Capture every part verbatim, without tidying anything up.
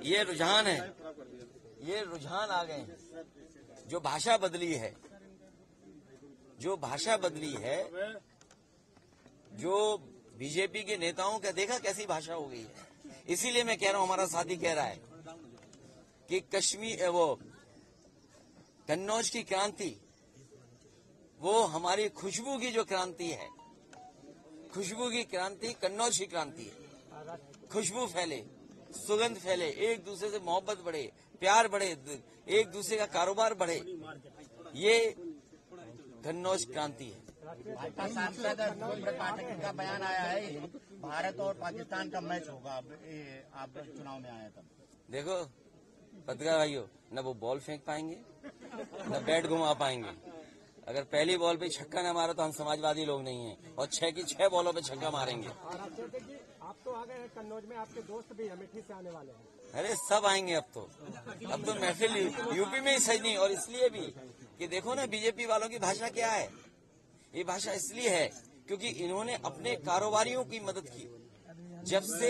ये रुझान है, ये रुझान आ गए हैं। जो भाषा बदली है, जो भाषा बदली है, जो बीजेपी के नेताओं का देखा कैसी भाषा हो गई है। इसीलिए मैं कह रहा हूं, हमारा साथी कह रहा है कि कश्मीर, वो कन्नौज की क्रांति, वो हमारी खुशबू की जो क्रांति है, खुशबू की क्रांति कन्नौज की क्रांति है। खुशबू फैले, सुगंध फैले, एक दूसरे से मोहब्बत बढ़े, प्यार बढ़े, एक दूसरे का कारोबार बढ़े, ये कन्नौज क्रांति है। भाजपा सांसद पाठक का बयान आया है, भारत और पाकिस्तान का मैच होगा। आप चुनाव में आए तब देखो पत्रकार भाइयों, न वो बॉल फेंक पाएंगे न बैट घुमा पाएंगे। अगर पहली बॉल पे छक्का न मारो तो हम समाजवादी लोग नहीं हैं, और छह की छह बॉलों पे छक्का मारेंगे। आप तो आ गए हैं कन्नौज में, आपके दोस्त भी अमेठी से आने वाले हैं। अरे सब आएंगे अब तो, अब तो महफिल यूपी में ही सही नहीं। और इसलिए भी कि देखो ना बीजेपी वालों की भाषा क्या है। ये भाषा इसलिए है क्योंकि इन्होंने अपने कारोबारियों की मदद की। जब से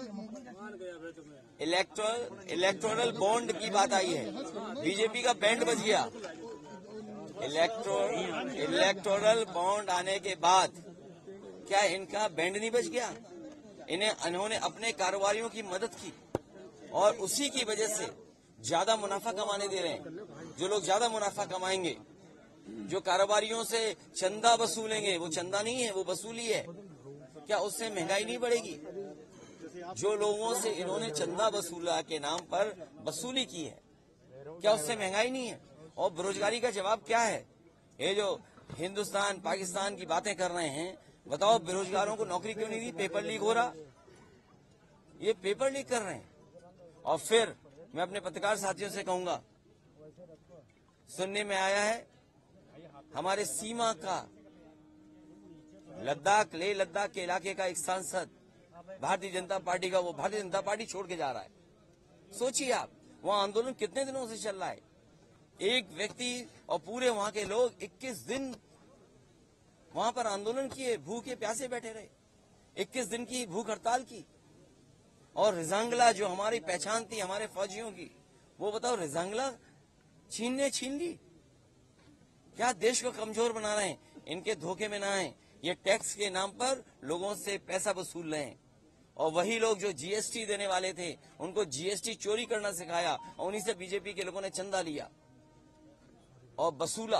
इलेक्टोरल इलेक्टोरल बॉन्ड की बात आई है, बीजेपी का बैंड बज गया। इलेक्टोरल इलेक्टोरल बॉन्ड आने के बाद क्या इनका बैंड नहीं बज गया? इन्हें इन्होंने अपने कारोबारियों की मदद की और उसी की वजह से ज्यादा मुनाफा कमाने दे रहे हैं। जो लोग ज्यादा मुनाफा कमाएंगे, जो कारोबारियों से चंदा वसूलेंगे, वो चंदा नहीं है, वो वसूली है। क्या उससे महंगाई नहीं बढ़ेगी? जो लोगों से इन्होंने चंदा वसूला के नाम पर वसूली की है, क्या उससे महंगाई नहीं है? और बेरोजगारी का जवाब क्या है? ये जो हिंदुस्तान पाकिस्तान की बातें कर रहे हैं, बताओ बेरोजगारों को नौकरी क्यों नहीं दी? पेपर लीक हो रहा, ये पेपर लीक कर रहे हैं। और फिर मैं अपने पत्रकार साथियों से कहूंगा, सुनने में आया है हमारे सीमा का लद्दाख, लेह लद्दाख के इलाके का एक सांसद भारतीय जनता पार्टी का, वो भारतीय जनता पार्टी छोड़ के जा रहा है। सोचिए आप, वहां आंदोलन कितने दिनों से चल रहा है। एक व्यक्ति और पूरे वहां के लोग इक्कीस दिन वहां पर आंदोलन किए, भूखे प्यासे बैठे रहे, इक्कीस दिन की भूख हड़ताल की। और रिजांगला जो हमारी पहचान थी हमारे फौजियों की, वो बताओ रिजांगला छीनने छीन ली। क्या देश को कमजोर बना रहे हैं? इनके धोखे में ना आए। ये टैक्स के नाम पर लोगों से पैसा वसूल रहे हैं, और वही लोग जो जीएसटी देने वाले थे उनको जीएसटी चोरी करना सिखाया, और उन्हीं से बीजेपी के लोगों ने चंदा लिया और वसूला।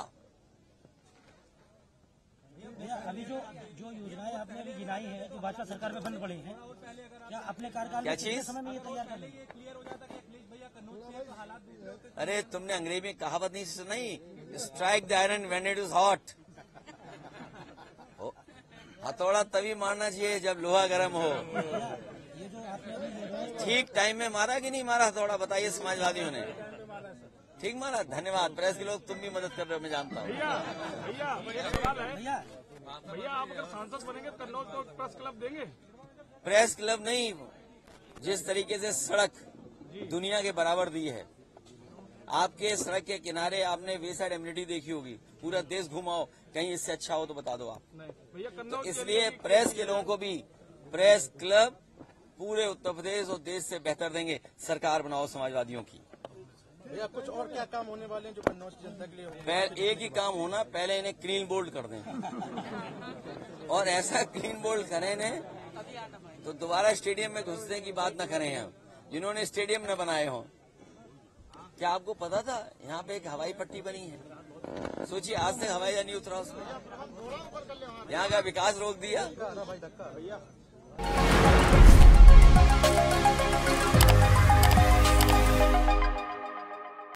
अभी जो जो योजनाएं आपने अभी गिनाई है, जो भाजपा सरकार में बंद पड़े हैं, क्या अपने कार्यकाल क्या में चीज समय में ये तैयार कर लेंगे? अरे तुमने अंग्रेजी में कहावत नहीं सुनी, strike the iron when it is hot. हथौड़ा तभी मारना चाहिए जब लोहा गर्म हो। ठीक टाइम में मारा कि नहीं मारा हथौड़ा, बताइए समाजवादियों ने? ठीक मारा, धन्यवाद। प्रेस के लोग तुम भी मदद कर रहे हो, मैं जानता हूँ। भैया भैया भैया आप अगर सांसद बनेंगे कन्नौज को प्रेस क्लब देंगे? प्रेस क्लब नहीं, जिस तरीके से सड़क दुनिया के बराबर दी है, आपके सड़क के किनारे आपने वे साइड एम्यूनिटी देखी होगी, पूरा देश घुमाओ, कहीं इससे अच्छा हो तो बता दो आप। तो इसलिए प्रेस के लोगों को भी प्रेस क्लब पूरे उत्तर प्रदेश और देश से बेहतर देंगे। सरकार बनाओ समाजवादियों की। भैया कुछ और क्या काम होने वाले हैं जो कन्नौज की जनता के लिए होंगे? पहले एक ही काम होना, पहले इन्हें क्लीन बोल्ड कर दें, और ऐसा क्लीन बोल्ड करें इन्हें तो दोबारा स्टेडियम में घुसने की बात न करें हम, जिन्होंने स्टेडियम न बनाए हों। क्या आपको पता था यहाँ पे एक हवाई पट्टी बनी है? सोचिए, आज तक हवाई जहाज नहीं उतरा उसमें, यहाँ का विकास रोक दिया।